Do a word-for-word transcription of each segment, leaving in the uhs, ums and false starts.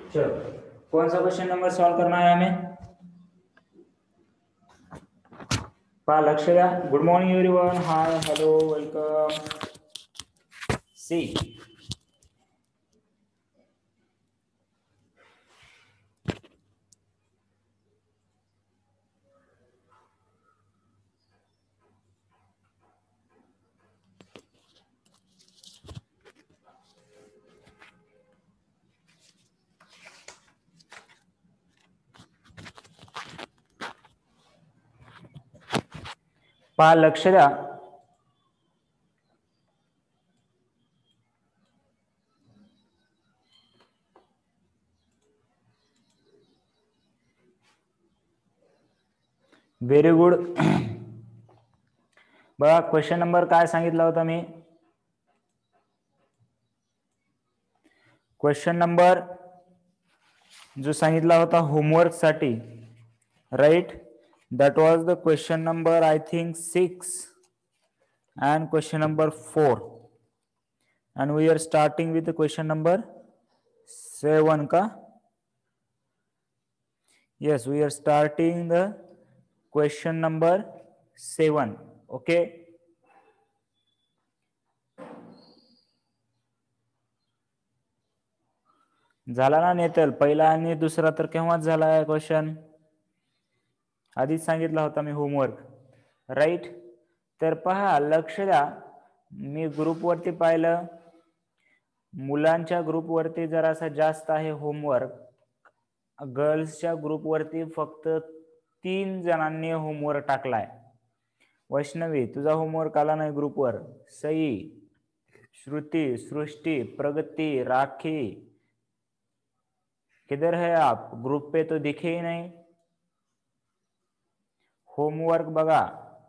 चलो कौन सा question number solve करना है हमें? पा लक्ष्य good morning everyone, hi hello welcome. See पा लक्ष द्या, व्हेरी गुड। बघा क्वेश्चन नंबर काय सांगितला होता मी? क्वेश्चन नंबर जो सांगितला होता होमवर्क साठी, right, that was the question number I think six and question number four, and we are starting with the question number seven ka? Yes, we are starting the question number seven. Okay, झाला ना नेतल? पहिला आणि दुसरा तर केव्हाच झाला आहे question, आधीच सांगितला होता मी होमवर्क, राइट. तर पहा लक्ष द्या, मी ग्रुपवरती पाहिलं, मुलांच्या ग्रुपवरती जरासा जास्त आहे होमवर्क, गर्ल्सच्या ग्रुपवरती फक्त तीन जणांनी होमवर्क टाकलाय. वैष्णवी तुझा होमवर्क आला नाही ग्रुपवर, सई, श्रुति, सृष्टि, प्रगति, राखी, किधर है आप? ग्रुप पे तो दिखे ही नहीं होमवर्क, बघा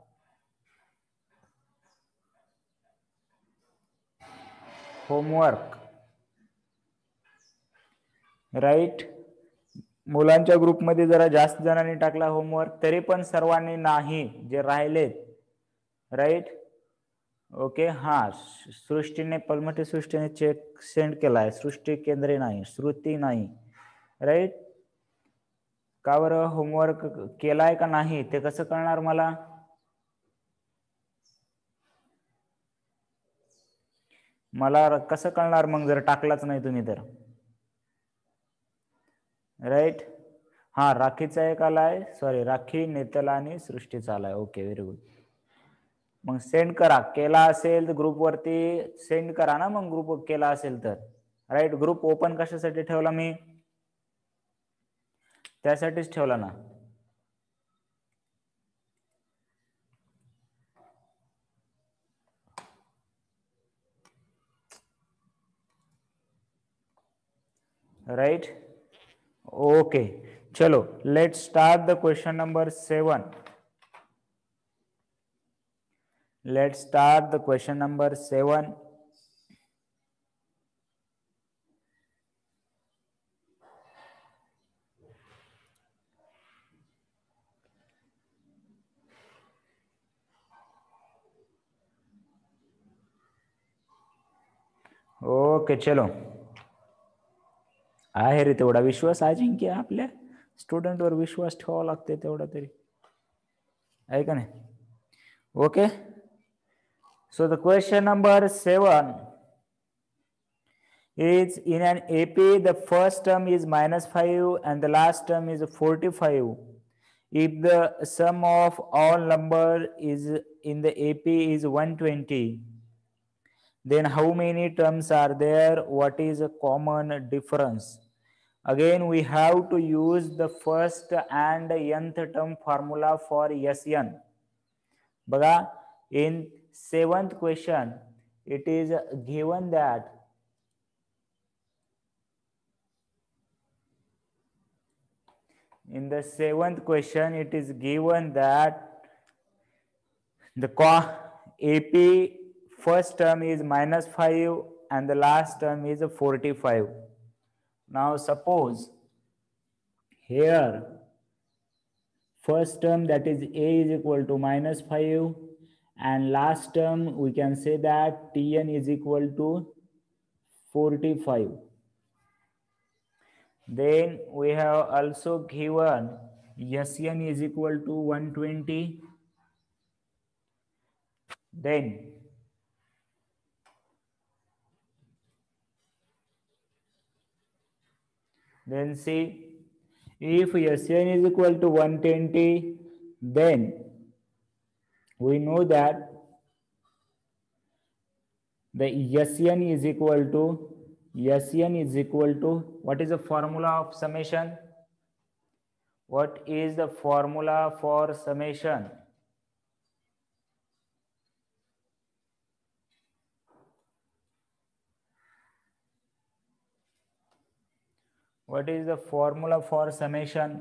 होमवर्क, राइट. मुलांच्या ग्रुपमध्ये जरा जास्त जणांनी टाकला होमवर्क, तरी पण सर्वांनी नाही, जे राहिलेत, राइट. ओके, हा सृष्टीने, पलमटे सृष्टीने चेक सेंड केलाय, सृष्टी केंद्रे नाही, श्रुती नाही, राइट. का बरं होमवर्क केलाय का नाही ते कसं कळणार मला? मला कसं कळणार मग जर टाकलाच नाही तुम्ही तर, राइट. हा राखीचा एक आलाय, सॉरी राखी, नेतल आणि सृष्टीचा आलाय. Okay, very good. मग सेंड करा, केला असेल तर ग्रुपवरती सेंड करा ना, मग ग्रुप केला असेल तर, राइट. ग्रुप ओपन कशासाठी ठेवला मी? त्यासाठीच ठेवला ना, राइट. ओके, चलो let's start the question number seven. Let's start the question number seven. Okay, चलो. आहे रे तेवढा विश्वास, अजिंक्य आपल्या स्टुडंटवर विश्वास ठेवावा लागते तेवढा तरी, आहे का नाही? Okay, so the question number seven is, in an A P the first term is minus five and the last term is forty-five. If the sum of all number is in the A P is one hundred twenty, then how many terms are there? What is a common difference? Again we have to use the first and nth term formula for S N. बघा, in seventh question it is given that in the seventh question it is given that the A P first term is minus five and the last term is forty-five. Now suppose here first term, that is A, is equal to minus five, and last term we can say that Tn is equal to forty-five. Then we have also given S N is equal to one hundred twenty. Then then see, if S N is equal to one hundred twenty, then we know that the S N is equal to S N is equal to, what is the formula of summation? What is the formula for summation? What is the formula for summation?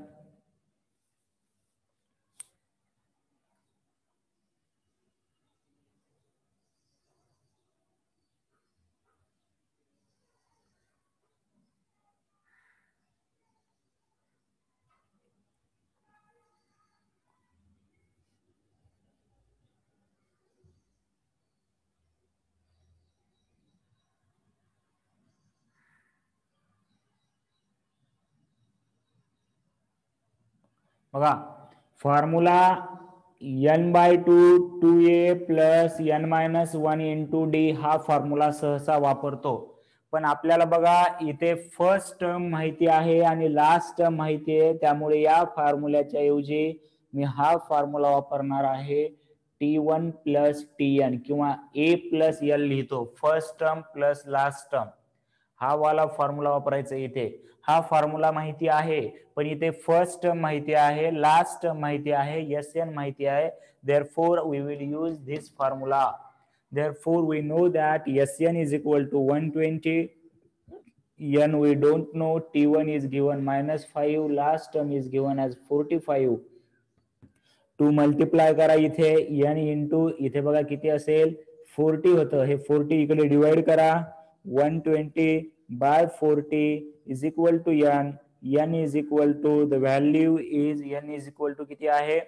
बघा, formula N by two two A plus N minus one into D हा formula सहसा वापरतो. पण आपल्याला बघा इथे first term माहिती आहे आणि लास्ट टर्म माहिती आहे, त्यामुळे या फॉर्म्युल्याच्या ऐवजी मी हा फॉर्म्युला वापरणार आहे. T one plus T N किंवा ए प्लस एल लिहितो, first term plus last term, हा वाला फॉर्म्युला वापरायचा इथे. हा फॉर्म्युला माहिती आहे, पण इथे फर्स्ट टर्म माहिती आहे, लास्ट टर्म माहिती आहे, एस एन माहिती आहे. Therefore we will use this formula. Therefore we know that S N is equal to one hundred twenty. N we don't know, T one is given minus five, last term is given as forty-five. Two multiply करा इथे n into इथे बघा किती असेल, forty होतं, हे forty इकडे divide करा, one twenty by forty is equal to n. n is equal to the value is n is equal to किती आहे,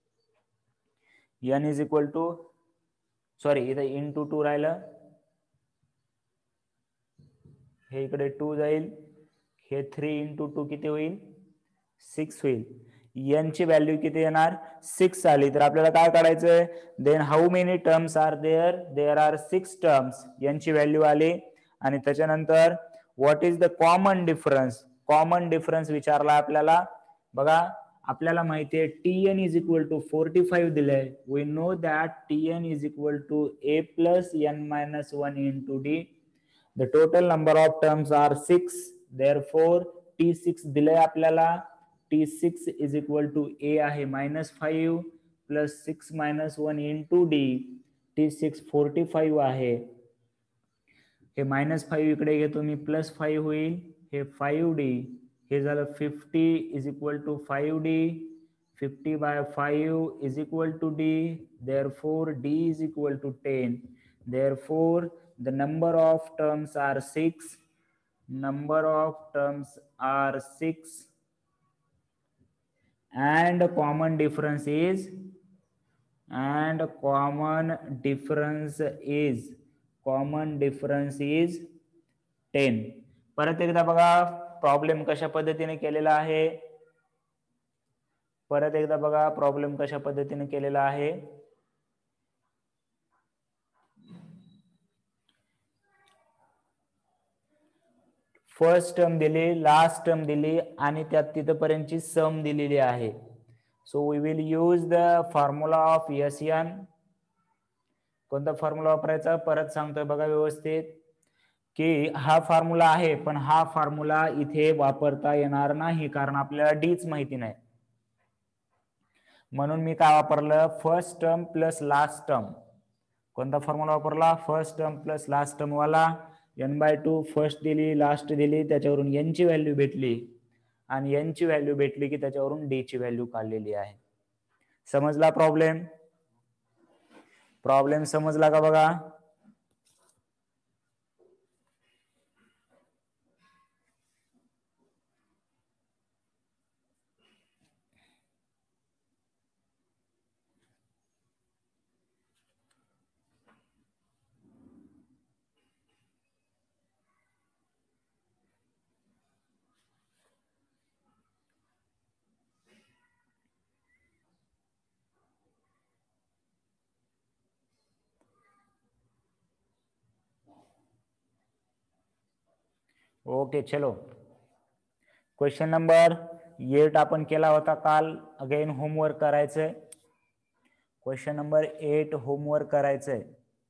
n is equal to, sorry इथे इंटू टू राहिलं, हे इकडे टू जाईल, हे थ्री इंटू टू किती होईल, सिक्स होईल. n ची व्हॅल्यू किती येणार, सिक्स आली. तर आपल्याला काय काढायचंय, then how many terms are there, there are six terms, n ची व्हॅल्यू आली. आणि त्याच्यानंतर what is the common difference, common difference विचारला आपल्याला. बघा आपल्याला माहिती आहे T N is equal to forty five दिलंय. We know that T N is equal to A plus N minus one into D. The total number of terms are six. Therefore T six दिलंय आपल्याला. T six is equal to A आहे minus five plus six minus one into D. T six forty five आहे, हे minus five इकडे घेतो मी, plus five होईल, हे five D, हे झालं fifty is equal to five D. Fifty by five is equal to D. Therefore D is equal to ten. Therefore the number of terms are six. Number of terms are six and common difference is and common difference is common difference is ten. परत एकदा बघा problem कशा पद्धतीने केलेला आहे, परत एकदा बघा प्रॉब्लेम कशा पद्धतीने केलेला आहे. फर्स्ट टर्म दिली, लास्ट टर्म दिली आणि त्यात तिथपर्यंतची सम दिलेली आहे. So we will use the formula of S N. कोणता फॉर्म्युला वापरायचा परत सांगतोय बघा व्यवस्थित, की हा फॉर्म्युला आहे पण हा फॉर्म्युला इथे वापरता येणार नाही, कारण आपल्याला डीच माहिती नाही. म्हणून मी काय वापरलं, first term plus last term. कोणता फॉर्म्युला वापरला, first term plus last term वाला. एन बाय टू फर्स्ट दिली, लास्ट दिली, त्याच्यावरून एन ची व्हॅल्यू भेटली आणि एन ची व्हॅल्यू भेटली की त्याच्यावरून डी ची व्हॅल्यू काढलेली आहे. समजला प्रॉब्लेम, प्रॉब्लेम समजला का बघा. ओके चलो, क्वेश्चन नंबर एट आपण केला होता काल. अगेन होमवर्क करायचंय. क्वेश्चन नंबर एट होमवर्क करायचंय.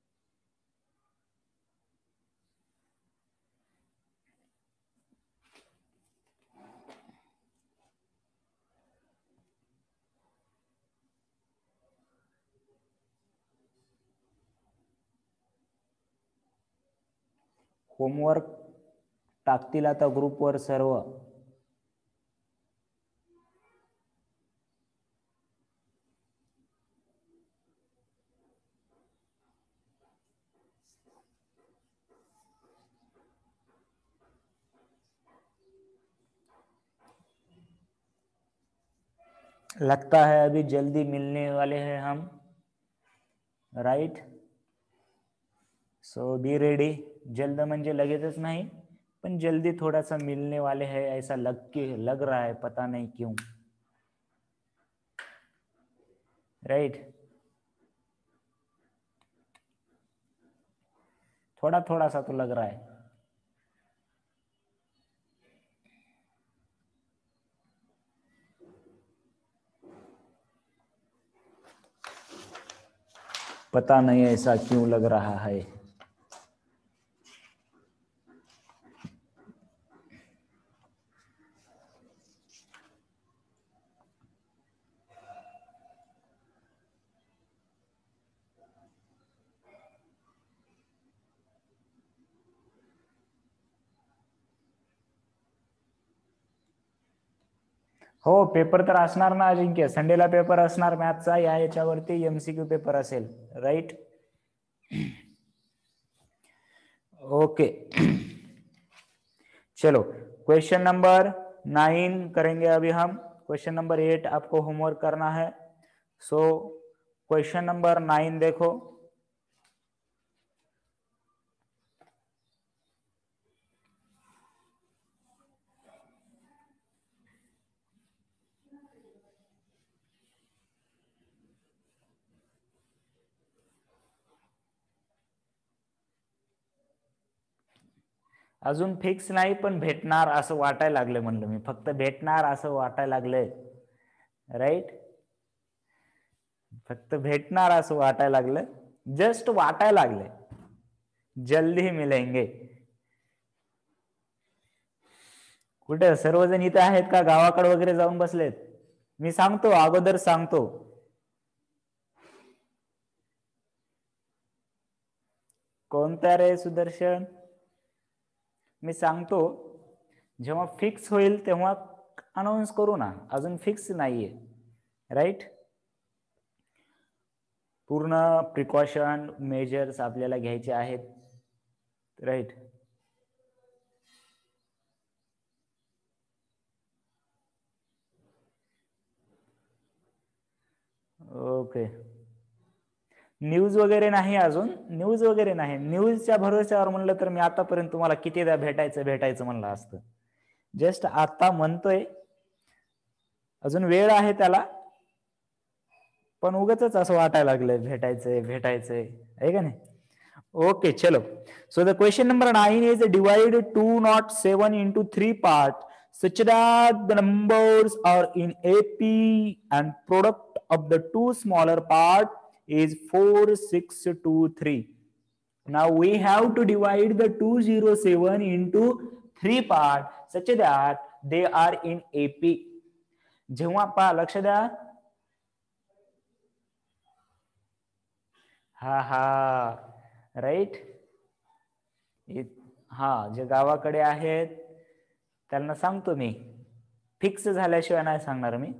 होमवर्क टाकतील आता ग्रुपवर सर्व. लगता है अभी जल्दी मिलने वाले हैं हम, राइट. So be ready. जल्द म्हणजे लगेचच नाही, पण जल्दी थोड़ा सा मिलने वाले हैं ऐसा लग के लग रहा है, पता नहीं क्यों, राइट. थोड़ा थोड़ा सा तो लग रहा है. पता नहीं ऐसा क्यों लग रहा है. हो, पेपर तर असणार ना अजिंक्य. संडेला पेपर असणार मॅथचा. या याच्यावरती एमसीक्यू पेपर असेल, राइट. ओके चलो, क्वेश्चन नंबर नाइन करेंगे अभी हम. क्वेश्चन नंबर एट आपको होमवर्क करना है. सो क्वेश्चन नंबर नाइन देखो. अजून फिक्स नाही, पण भेटणार असं वाटायला लागलं. म्हणलं मी फक्त भेटणार असं वाटायला लागलंय, राइट. फक्त भेटणार असं वाटायला लागलं, जस्ट वाटायला लागलंय. जल्दी मिलेंगे. कुठे सर्वजण इथे आहेत का गावाकडे वगैरे जाऊन बसलेत? मी सांगतो, अगोदर सांगतो. कोणता रे सुदर्शन? मी सांगतो, जेव्हा फिक्स होईल तेव्हा अनाउन्स करू ना. अजून फिक्स नाहीये, राइट. पूर्ण प्रिकॉशन मेजर्स आपल्याला घ्यायचे आहेत, राइट. ओके. न्यूज वगैरे नाही, अजून न्यूज वगैरे नाही. न्यूजच्या भरोश्यावर म्हणलं तर मी आतापर्यंत तुम्हाला कितीदा भेटायचं भेटायचं म्हणलं असतं. जस्ट आता म्हणतोय, अजून वेळ आहे त्याला, पण उगाचच असं वाटायला लागलंय भेटायचंय भेटायचंय, आहे का नाही. ओके चलो. So the question number nine is divide two nought seven into three part such that the numbers are in A P and product of the two smaller part is four, six, two, three. Now we have to divide the two hundred seven into three part such that they are in A P. जेव्हा पहा, लक्ष द्या. हा हा right. हा, जे गावाकडे आहेत त्यांना सांगतो मी, फिक्स झाल्याशिवाय नाही सांगणार मी.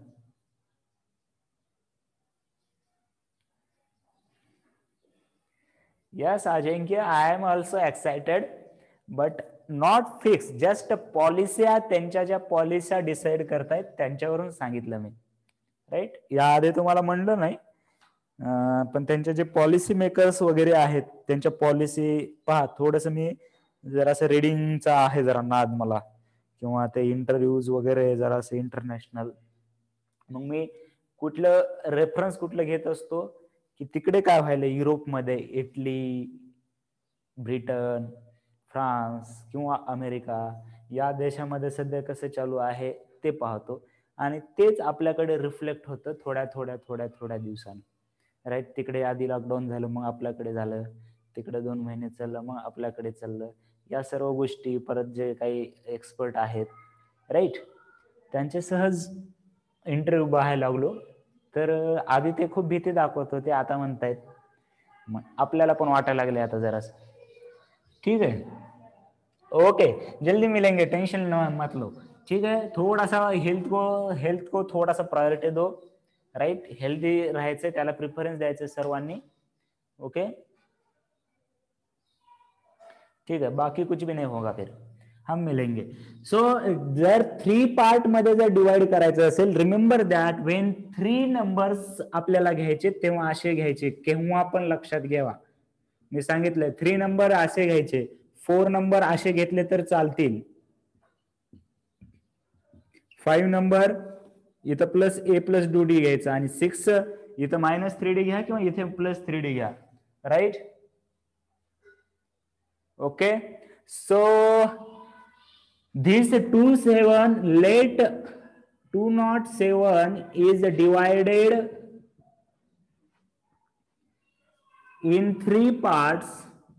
Yes, Ajinkya, I am also excited, but not fixed. Just policy, त्यांच्या ज्या पॉलिसी डिसाइड करतायत त्यांच्यावरून सांगितलं मी, राइट. याआधी तुम्हाला म्हणलं नाही, पण त्यांचे जे पॉलिसी मेकर्स वगैरे आहेत त्यांच्या पॉलिसी पहा. थोडंसं मी जरासं रीडिंगचा आहे जरा नाद मला, किंवा ते इंटरव्ह्यूज वगैरे जरासं इंटरनॅशनल. मग मी कुठलं रेफरन्स कुठलं घेत असतो की तिकडे काय व्हायलं, युरोपमध्ये इटली, ब्रिटन, फ्रान्स किंवा अमेरिका या देशामध्ये सध्या कसं चालू आहे ते पाहतो आणि तेच आपल्याकडे रिफ्लेक्ट होतं थोड्या थोड्या थोड्या थोड्या दिवसांनी, राईट. तिकडे आधी लॉकडाऊन झालं, मग आपल्याकडे झालं, तिकडे दोन महिने चाललं, मग आपल्याकडे चाललं. या सर्व गोष्टी परत जे काही एक्सपर्ट आहेत, राईट, त्यांचे सहज इंटरव्ह्यू पाहायला लागलो. तर आधी ते खूप भीती दाखवत होते, आता म्हणतायत मग आपल्याला पण वाटायला लागले आता जरास. ठीक है, ओके, जल्दी मिलेंगे, टेंशन मत लो. ठीक है, थोड़ा सा हेल्थ को हेल्थ को थोड़ा सा प्रायोरिटी दो, राइट. हेल्दी राहायचं, त्याला प्रिफरन्स द्यायचं सर्वांनी. ओके, ठीक है, बाकी कुछ भी नहीं होगा, फिर हम मिलेंगे. सो जर थ्री पार्ट मध्ये जर डिवाइड करायचं असेल, remember that when three numbers आपल्याला घ्यायचे तेव्हा असे घ्यायचे. केव्हा पण लक्षात घ्यावा, मी सांगितलंय थ्री नंबर असे घ्यायचे, फोर नंबर असे घेतले तर चालतील. फाईव्ह नंबर इथं प्लस ए प्लस टू डी घ्यायचा आणि सिक्स इथं मायनस थ्री डी घ्या किंवा इथे प्लस थ्री डी घ्या, right. Okay, so this two seven let two not seven is divided in three parts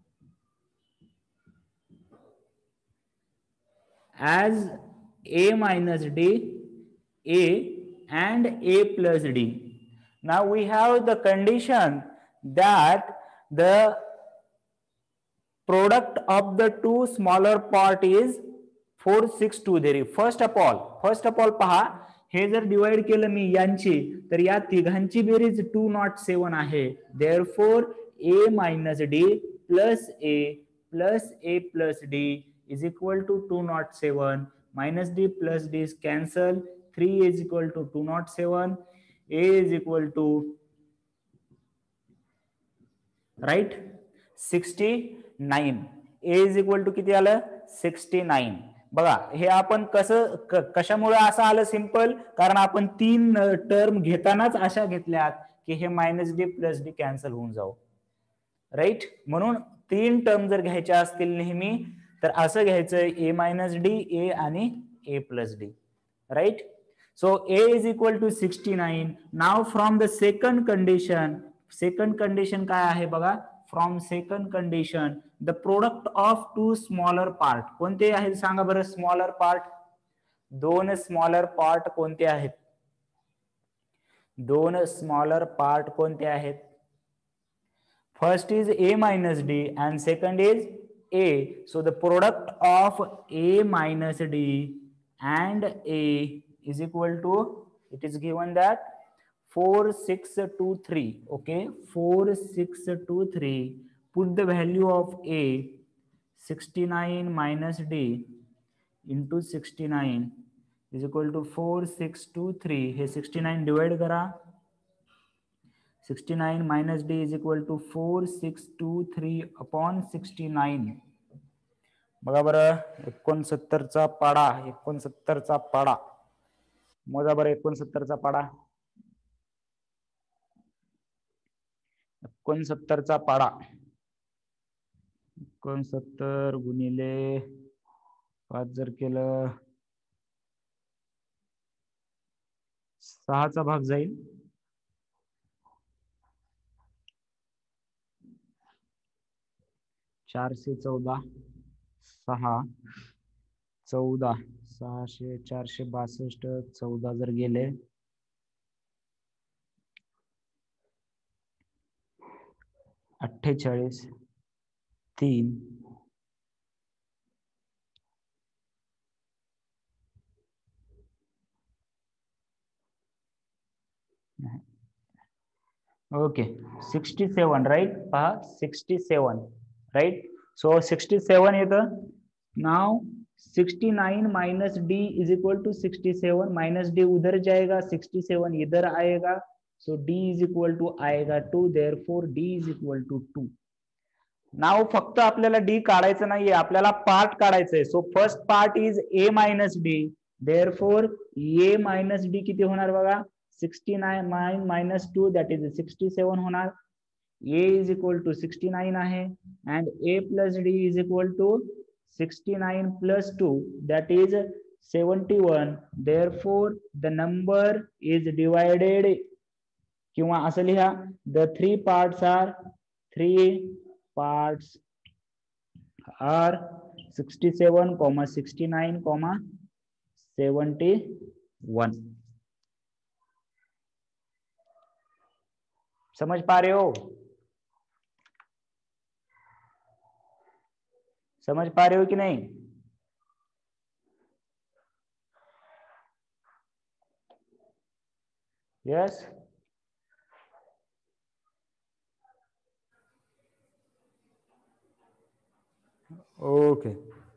as a minus d, a and a plus d. Now we have the condition that the product of the two smaller part is four six two देरी. First of all first of all पहा, हे जर divide केलं मी यांची, तर या तिघांची बेरीज टू नॉट सेवन आहे. Therefore A minus D plus A plus A plus D is equal to two nought seven. Minus D plus D cancel. Three is equal to two nought seven. A is equal to right sixty nine. A is equal to किती आलं, sixty nine. बघा हे आपण कसं कशामुळे असं आलं, simple, कारण आपण तीन टर्म घेतानाच अशा घेतल्यात की हे minus D plus D cancel होऊन जाऊ, राईट. म्हणून तीन टर्म जर घ्यायच्या असतील नेहमी तर असं घ्यायचं, ए मायनस डी, ए आणि A plus D, right. So A is equal to sixty nine. Now from the second condition, second condition काय आहे बघा, from second condition the product of two smaller part. कोणते आहेत सांगा बरं स्मॉलर पार्ट? दोन smaller part कोणते आहेत? दोन स्मॉलर पार्ट कोणते आहेत? First is A minus D and second is A. So the product of A minus D and A is equal to, it is given that four six two three. Okay, four six two three. Put the value of a, sixty-nine minus d into sixty-nine is equal to four six two three. हे sixty-nine divide करा. sixty-nine minus d is equal to four six two three upon sixty-nine. बघा बरं, एकोणसत्तर चा पाडा, एकोणसत्तर चा पाडा मोजा बरं, एकोणसत्तर चा पाडा, एकोणसत्तर चा पाडा, एकोणसत्तर गुणिले पाच जर केलं, सहाचा भाग जाईल, चारशे चौदा, सहा चौदा, सहाशे चारशे बासष्ट, चौदा जर गेले अठ्ठेचाळीस, तीन, ओके, सिक्स्टी सेवन, राईट. पहा sixty seven, right. So sixty seven येतं. Now sixty nine minus D is equal to sixty seven. Minus D उधर जाएगा, सिक्स्टी सेवन इधर आएगा. So D is equal to आएगा two. Therefore D is equal to two. Now फक्त आपल्याला D काढायचं नाहीये, आपल्याला पार्ट काढायचंय. So first part is A minus D. Therefore A minus D किती होणार बघा, sixty nine minus two that is sixty seven होणार. A is equal to sixty nine आहे and A plus D is equal to sixty-nine plus two, that is seventy-one. Therefore the number is divided, किंवा असं लिहा, the three parts are three parts are sixty-seven, sixty-nine, seventy-one. समझ पा रहे हो? समझ पा रहे हो कि नहीं? यस? ओके,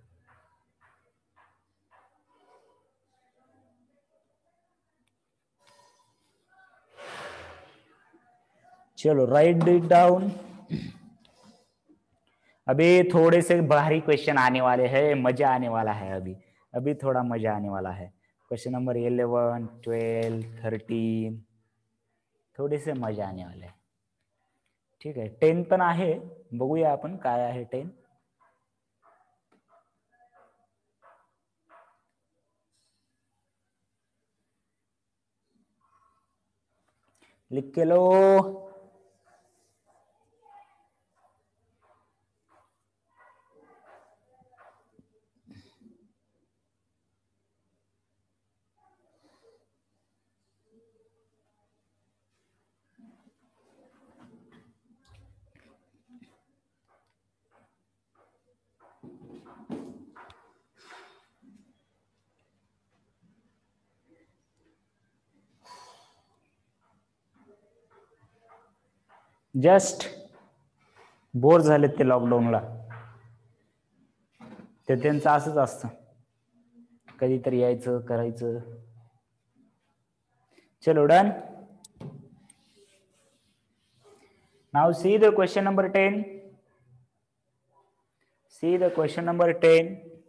चलो राइट इट डाउन. अभी थोड़े से भारी क्वेश्चन आने वाले हैं, मजा आने वाला है. अभी अभी थोड़ा मजा आने वाला है. Question number eleven, twelve, thirteen थोडे से मजा आने वाले आहे. ठीक आहे. टेन पण आहे, बघूया आपण काय आहे टेन. लिख के लो. जस्ट बोर झालेत ते लॉकडाऊनला. ते त्यांचं असंच असतं, कधीतरी यायचं करायचं. चलो done. Now see the question number ten. See the question number ten.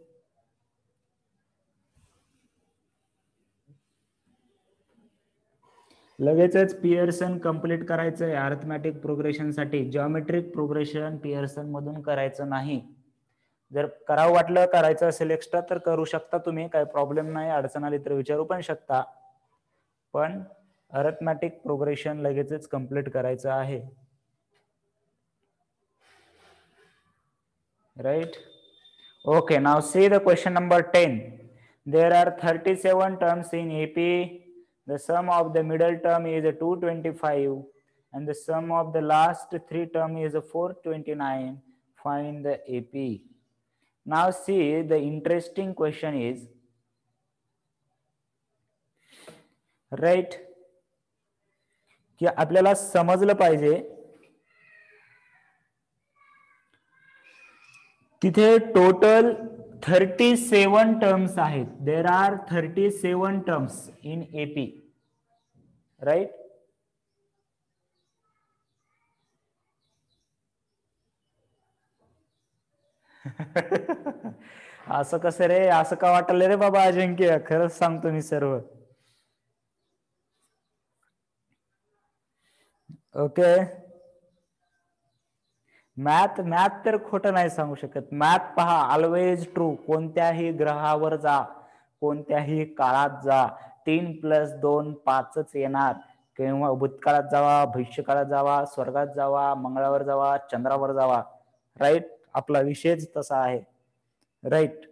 लगेचच पियर्सन कंप्लीट करायचं आहे. अरिथमॅटिक प्रोग्रेशन साठी जिओमेट्रिक प्रोग्रेशन पियर्सन मधून करायचं नाही. जर करावं वाटलं, करायचं असेल एक्स्ट्रा तर करू शकता तुम्ही, काही प्रॉब्लेम नाही. अडचण आली तर विचारू पण शकता, पण अरिथमॅटिक प्रोग्रेशन लगेचच कंप्लीट करायचं आहे. Right? Okay, now see the question number ten. There are thirty-seven terms in A P. The sum of the middle term is two hundred twenty-five and the sum of the last three term is four hundred twenty-nine. Find the A P. Now see, the interesting question is, right, की आपल्याला समजलं पाहिजे तिथे total thirty seven terms आहेत. There are thirty seven terms in AP, right. असं कसं रे, असं का वाटलं रे बाबा अजिंक्य, खरंच सांगतो मी सर्व. ओके, मॅथ मॅथ तर खोटं नाही सांगू शकत. मॅथ पहा, ऑलवेज ट्रू. कोणत्याही ग्रहावर जा, कोणत्याही काळात जा, तीन प्लस दोन पाचच येणार. किंवा भूतकाळात जावा, भविष्यकाळात जावा, स्वर्गात जावा, मंगळावर जावा, चंद्रावर जावा, राईट. आपला विषयच तसा आहे, right.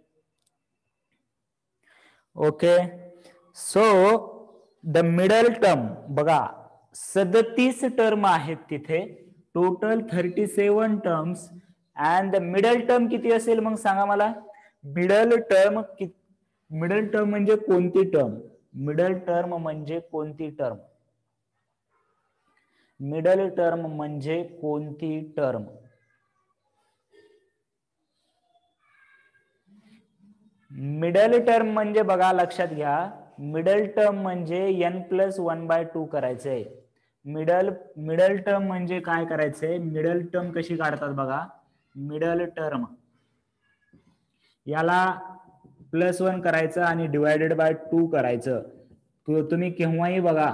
Okay, so the middle term बघा, सदतीस टर्म आहेत तिथे. Total thirty seven terms and the middle term किती असेल मग सांगा मला. मिडल टर्म मिडल टर्म म्हणजे कोणती टर्म? मिडल टर्म म्हणजे कोणती टर्म? मिडल टर्म म्हणजे कोणती टर्म? मिडल टर्म म्हणजे बघा, लक्षात घ्या, मिडल टर्म म्हणजे N plus one by two करायचंय. मिडल मिडल टर्म म्हणजे काय करायचंय? मिडल टर्म कशी काढतात बघा. मिडल टर्म याला प्लस वन करायचं आणि डिवायडेड बाय टू करायचं. तुम्ही केव्हाही बघा,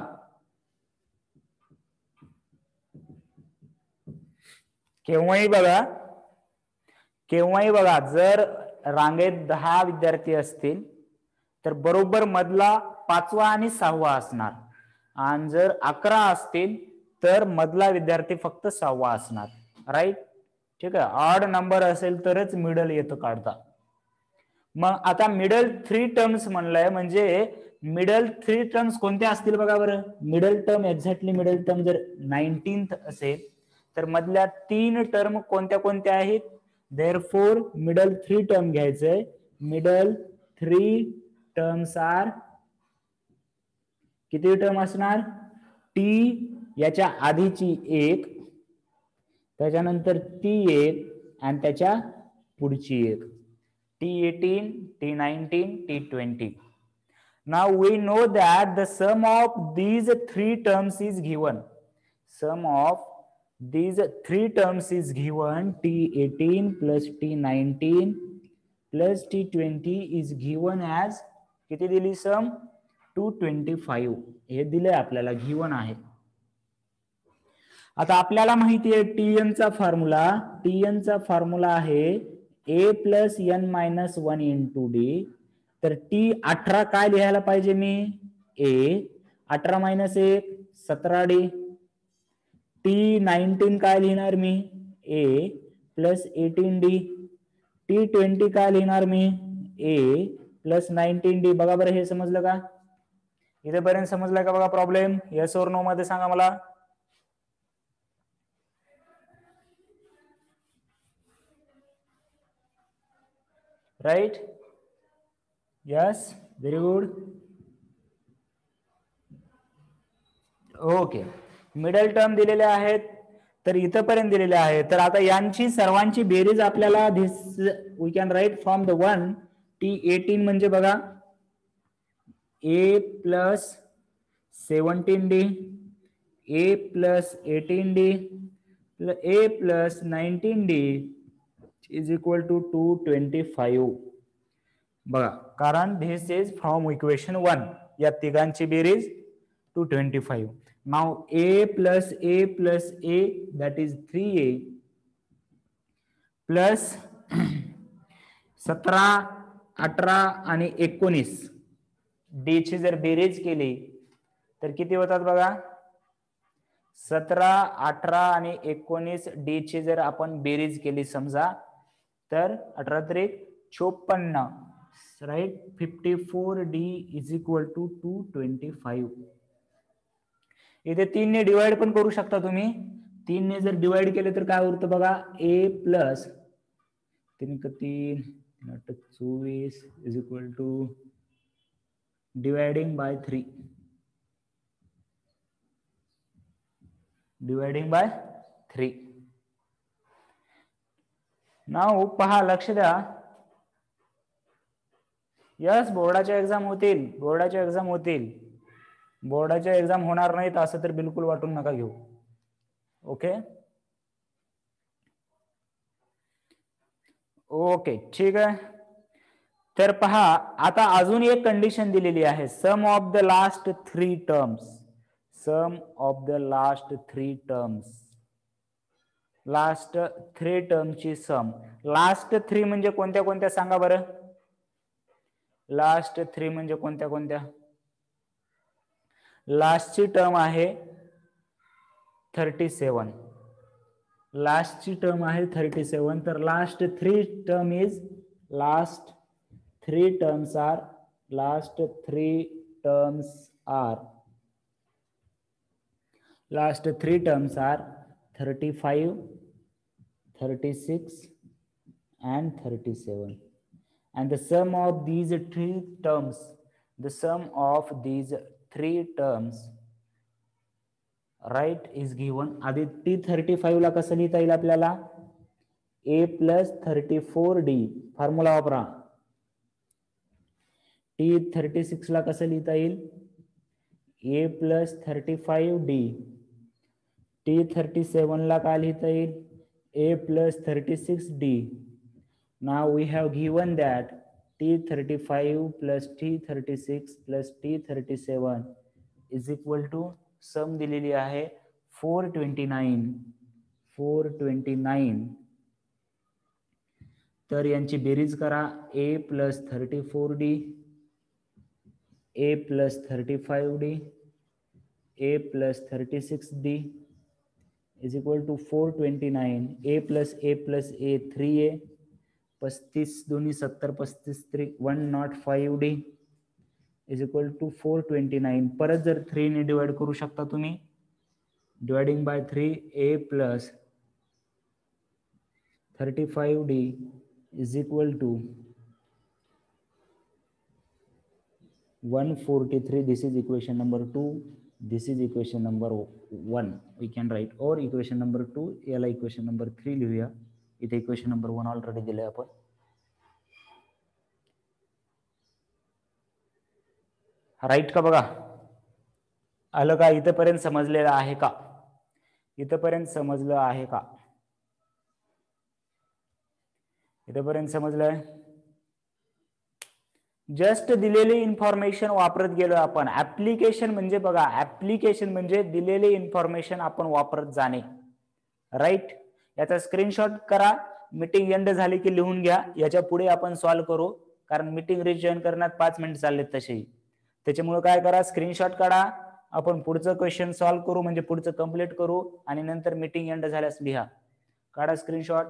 केव्हाही बघा केव्हाही बघा जर रांगेत दहा विद्यार्थी असतील तर बरोबर मधला पाचवा आणि सहावा असणार, आणि जर अकरा असतील तर मधला विद्यार्थी फक्त सहावा असणार. राईट. ठीक आहे. ऑड नंबर असेल तरच मिडल येतं काढता. मग आता मिडल थ्री टर्म्स म्हणलंय, म्हणजे मिडल थ्री टर्म्स कोणत्या असतील बघा बरं. Middle term, exactly middle term जर नाईन्टीन्थ असेल तर मधल्या तीन टर्म कोणत्या कोणत्या आहेत. देअरफॉर मिडल थ्री टर्म घ्यायचंय. मिडल थ्री टर्म्स आर, किती टर्म असणार. टी याच्या आधीची एक, त्याच्यानंतर टी एक आणि त्याच्या पुढची एक. T eighteen, T nineteen, T twenty. Now we know that the sum of these three terms is given. Sum of these three terms is given. T eighteen plus T nineteen plus T twenty is given as, किती दिली सम. To twenty five. हे दिले आपल्याला, given आहे. आता आपल्याला माहिती आहे टीएन चा फॉर्म्युला. टीएन चा फॉर्म्युला आहे ए plus N minus one into D. तर टी अठरा काय लिहायला पाहिजे मी. ए. अठरा मायनस एक सतरा डी. टी नाईन्टीन काय लिहिणार मी. A plus eighteen D. T twenty काय लिहिणार मी. A plus nineteen D. बघा बरं, हे समजलं का. इथेपर्यंत समजलं का बघा प्रॉब्लेम. येस और नो मध्ये सांगा मला. Right. Yes, very good. Okay. Middle term दिलेले आहेत तर इथपर्यंत दिलेले आहे. तर आता यांची सर्वांची बेरीज आपल्याला this we can write from the one. T eighteen म्हणजे बघा A plus seventeen D, A plus eighteen D, A plus nineteen D is equal to two twenty five. बघा, कारण this is from equation one. या तिघांची बेरीज two twenty five. Now A plus A plus A that is three A plus सतरा, अठरा आणि एकोणीस D ची जर बेरीज केली तर किती होतात बघा. सतरा, अठरा आणि एकोणीस डी ची जर आपण बेरीज केली समजा तर अठरा त्रिक चोपन्न. Right. Fifty four D is equal to two twenty five. इथे तीन ने डिवाइड पण करू शकता तुम्ही. तीन ने जर डिवाइड केले तर काय उरतं बघा. ए प्लस तीन तीन चोवीस is equal to dividing by three. Dividing by three. Now पहा, लक्ष द्या. यस, बोर्डाच्या एक्झाम होतील. बोर्डाच्या एक्झाम होतील. बोर्डाच्या एक्झाम होणार नाहीत असं तर बिलकुल वाटून नका घेऊ. ओके ओके ठीक आहे. तर पहा, आता अजून एक कंडिशन दिलेली आहे. Sum of the last three terms. Sum of the last three terms. Last three टर्मची सम. लास्ट थ्री म्हणजे कोणत्या कोणत्या सांगा बरं. लास्ट थ्री म्हणजे कोणत्या कोणत्या. लास्टची टर्म आहे थर्टी सेवन. लास्टची टर्म आहे थर्टी सेवन. तर last three term is last three terms are last three terms are last three terms are thirty five, thirty six and thirty-seven. And the sum of these three terms, the sum of these three terms, right, is given. आधी t thirty five ला कसं लिहिता येईल आपल्याला. A plus thirty four d formula वापरा. T thirty six ला कसं लिहिता येईल. A plus thirty five d. T thirty seven ला काय लिहिता येईल. A plus thirty six d. Now we have given that T thirty-five plus T thirty-six plus T thirty-seven is equal to sum दिलेली आहे four twenty-nine. four twenty-nine. तर यांची बेरीज करा. A plus thirty four d A plus thirty five d A plus thirty six d is equal to four twenty nine. A plus A plus a three a पस्तीस दोन्ही सत्तर पस्तीस त्रिक one nought five d is equal to four twenty nine. परत जर three ने divide करू शकता तुम्ही. Dividing by three A plus thirty five d is equal to one forty-three. This is equation number two. This is equation number one. We can write, or equation number two याला equation number three लिहूया. इथे equation number one already दिले आपण. Right का बघा? आलं का? इथपर्यंत समजलेलं आहे का? इथपर्यंत समजलं आहे का? इथपर्यंत समजलंय? जस्ट दिलेली इन्फॉर्मेशन वापरत गेलो आपण. ऍप्लिकेशन म्हणजे बघा, ऍप्लिकेशन म्हणजे दिलेली इन्फॉर्मेशन आपण वापरत जाणे. राईट? याचा स्क्रीनशॉट करा. मीटिंग एंड झाली की लिहून घ्या. याच्या पुढे आपण सॉल्व्ह करू, कारण मीटिंग रिजॉईन करण्यात पाच मिनिट चाललेत तसेही. त्याच्यामुळे काय करा, स्क्रीनशॉट काढा. आपण पुढचं क्वेश्चन सॉल्व्ह करू, म्हणजे पुढचं कंप्लीट करू, आणि नंतर मीटिंग एंड झाल्यास लिहा. काढा स्क्रीनशॉट.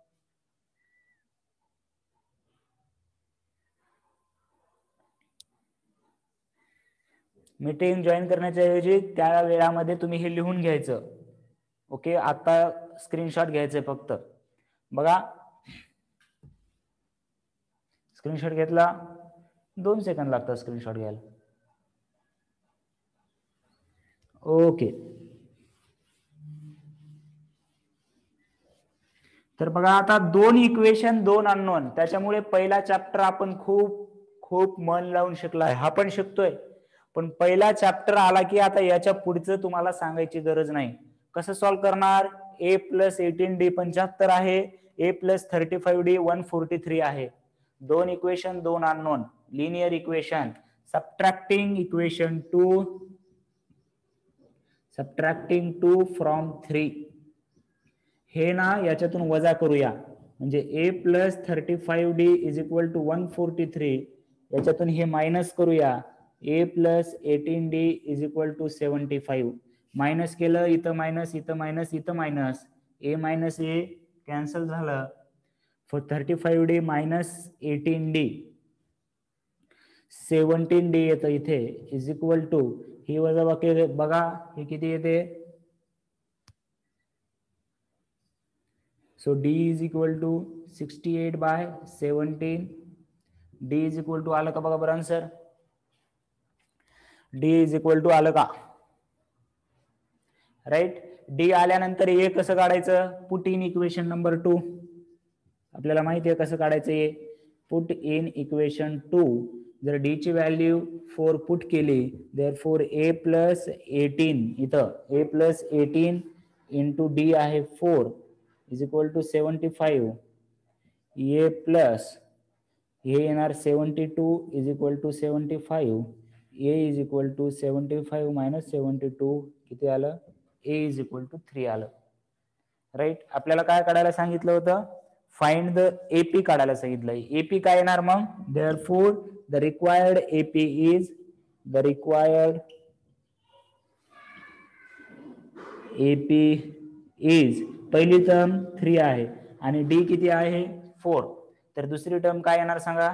मीटिंग जॉईन करण्याच्या ऐवजी त्या वेळामध्ये तुम्ही हे लिहून घ्यायचं. ओके, आता स्क्रीनशॉट घ्यायचंय फक्त. बघा, स्क्रीनशॉट घेतला. दोन सेकंद लागतात स्क्रीनशॉट घ्यायला. ओके, तर बघा आता दोन इक्वेशन दोन अननोन. त्याच्यामुळे पहिला चॅप्टर आपण खूप खूप मन लावून शिकलाय. हा पण शिकतोय, पण पहिला चॅप्टर आला की आता याच्या पुढचं तुम्हाला सांगायची गरज नाही. कसं सॉल्व्ह करणार? ए प्लस एटीन डी पंच्याहत्तर आहे, ए plus thirty five d one forty three आहे. दोन इक्वेशन दोन unknown. Linear equation. Subtracting equation two subtracting two from three. हे ना याच्यातून वजा करूया, म्हणजे a plus thirty five d is equal to one forty three. याच्यातून हे मायनस करूया. A plus eighteen d is equal to seventy five. Minus केलं, इथं मायनस, इथं मायनस, इथं minus. A minus a cancel झालं. For thirty five d minus eighteen d seventeen d येतं इथे इज इक्वल टू ही वजा बाकी बघा हे किती येते. So D is equal to sixty eight by seventeen. D is equal to आलं का बघा बरं answer. D is equal to आलं का? राईट. डी आल्यानंतर ए कसं काढायचं? Put in equation number two. आपल्याला माहिती आहे कसं काढायचं. A put in equation two. जर डी ची व्हॅल्यू फोर पुट केली, there four a plus eighteen, इथं a plus eighteen into d आहे four is equal to seventy five. A plus हे येणार seventy two is equal to seventy five. A is equal to seventy five minus seventy two किती आलं? A is equal to three आलं. Right. आपल्याला काय काढायला सांगितलं होतं? फाइंड द एपी काढायला सांगितलंय. एपी काय येणार मग? Therefore the required AP is the required AP is पहिली टर्म थ्री आहे आणि डी किती आहे? फोर. तर दुसरी टर्म काय येणार सांगा?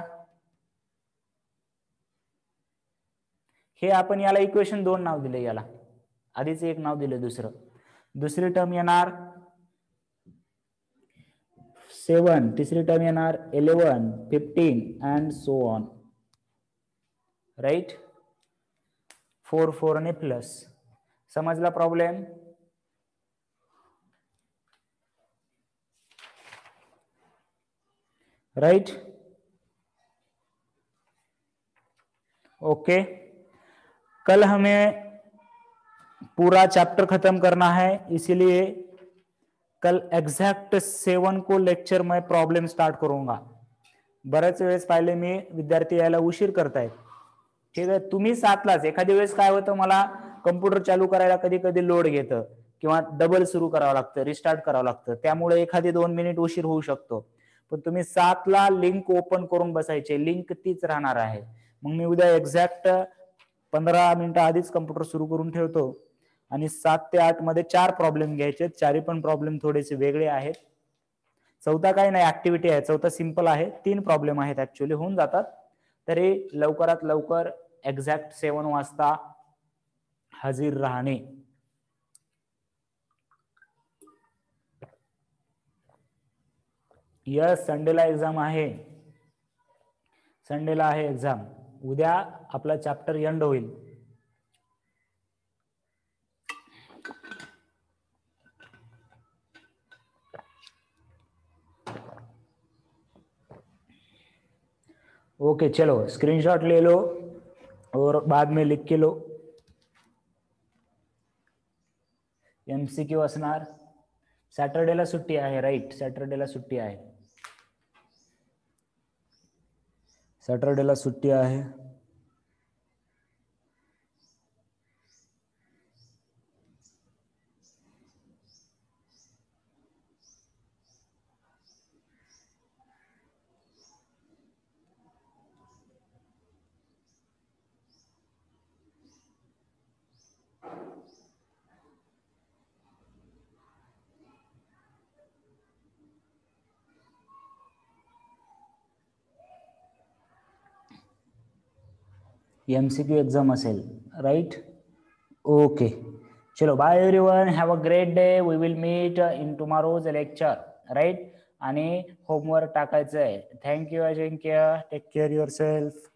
हे आपण याला इक्वेशन दोन नाव दिले, याला आधीच एक नाव दिले दुसरं. दुसरी टर्म येणार सेवन, तिसरी टर्म येणार eleven, fifteen and so on. Right. Four four ने प्लस. समजला प्रॉब्लेम? राइट. ओके. कल हमें पूरा चैप्टर खत्म करना है, इसीलिए कल एग्जैक्ट सेवन को लेक्चर में प्रॉब्लेम स्टार्ट करूंगा. बरेच वेळेस पाहिले मी विद्यार्थी यायला उशीर करतायत. ठीक आहे. तुम्ही सातलाच. एखादी वेळेस काय होतं, मला कम्प्युटर चालू करायला कधी कधी लोड घेतं किंवा डबल सुरू करावं लागतं, रिस्टार्ट करावं लागतं, त्यामुळे एखादी दोन मिनिट उशीर होऊ शकतो. पण तुम्ही सातला लिंक ओपन करून बसायचे, लिंक तीच राहणार आहे. मग मी उद्या एक्झॅक्ट पंधरा मिनिटं आधीच कम्प्युटर सुरू करून ठेवतो आणि सात ते आठ मध्ये चार प्रॉब्लेम घ्यायचे, चारही पण प्रॉब्लेम थोडेसे वेगळे आहेत. चौथा काही नाही, ऍक्टिव्हिटी आहे, चौथा सिंपल आहे, तीन प्रॉब्लेम आहेत, ऍक्च्युअली होऊन जातात. तरी लवकरात लवकर एक्झॅक्ट सेवन वाजता हजर राहणे. यस, संडेला एक्झाम आहे, संडेला आहे एक्झाम. उद्या आपला चॅप्टर एंड होईल. ओके चलो, स्क्रीनशॉट ले लो और बाद में लिख के लो. एमसीक्यू असणार. सॅटर्डेला सुट्टी आहे, राईट, सॅटर्डेला सुट्टी आहे, सॅटर्डेला सुट्टी आहे. एमसीक्यू एग्जाम असेल, राईट. ओके चलो, bye everyone, have a great day. We will meet in tomorrow's lecture, right. आणि होमवर्क टाकायचं आहे. Thank you Ajinkya, take care your self.